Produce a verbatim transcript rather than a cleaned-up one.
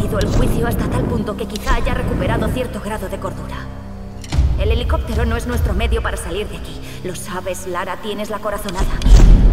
el juicio hasta tal punto que quizá haya recuperado cierto grado de cordura. El helicóptero no es nuestro medio para salir de aquí. Lo sabes, Lara, tienes la corazonada.